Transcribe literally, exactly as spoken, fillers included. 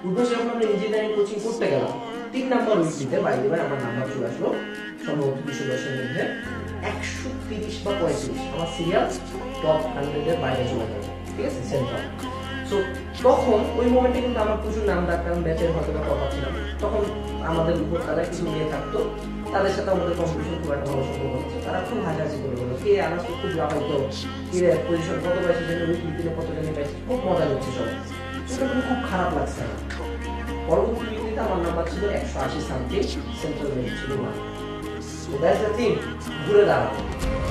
ওই বছর যখন আমরা ইঞ্জিনিয়ারিং কোচিং করতে গেলাম তিন নাম্বার উইকলিতে বাইরে বাইরে আমার নাম্বার চলে আসলো সম্ভবত দুশো দশের মধ্যে একশো তিরিশ বা পঁয়ত্রিশ আমার সিরিয়াল টপ হান্ড্রেডের বাইরে চলে গেল, ঠিক আছে সেন্ট্রাল। সো তখন ওই মোমেন্টে কিন্তু আমার প্রচুর নাম ডাকতাম, ব্যাচের হয়তো বা টপার ছিলাম। তখন আমাদের উপর তারা কিছু মেয়ে থাকতো, তাদের সাথে আমাদের কম্পিটিশন খুব একটা ভালো সম্পর্ক হচ্ছে। তারা খুব হাসাহাসি করে বলো কে আনাস খুব লাফাইতো, কে পজিশন কত পাইছে যেন উইকলিতে কত জানি পাইছে, খুব মজা হচ্ছে সবাই। সেটা কিন্তু খুব খারাপ লাগছে না। পরবর্তী উইকলিতে আমার নাম্বার ছিল একশো আশি সামথিং, সেন্ট্রাল ছিল ওয়ান। দ্যাটস দ্য থিং, ঘুরে দাঁড়ানো।